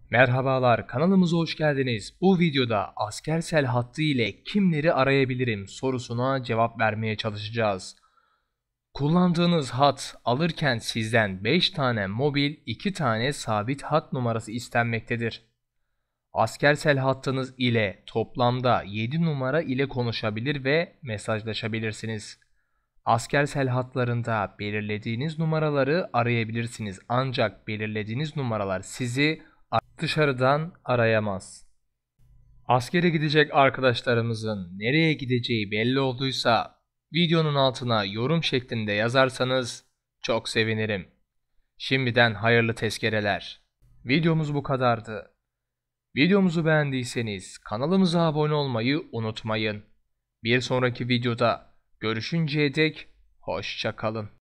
Merhabalar, kanalımıza hoş geldiniz. Bu videoda Askersel hattı ile kimleri arayabilirim sorusuna cevap vermeye çalışacağız. Kullandığınız hat alırken sizden 5 tane mobil, 2 tane sabit hat numarası istenmektedir. Askersel hattınız ile toplamda 7 numara ile konuşabilir ve mesajlaşabilirsiniz. Askersel hatlarında belirlediğiniz numaraları arayabilirsiniz, ancak belirlediğiniz numaralar sizi dışarıdan arayamaz. Askere gidecek arkadaşlarımızın nereye gideceği belli olduysa videonun altına yorum şeklinde yazarsanız çok sevinirim. Şimdiden hayırlı tezkereler. Videomuz bu kadardı. Videomuzu beğendiyseniz kanalımıza abone olmayı unutmayın. Bir sonraki videoda görüşünceye dek hoşça kalın.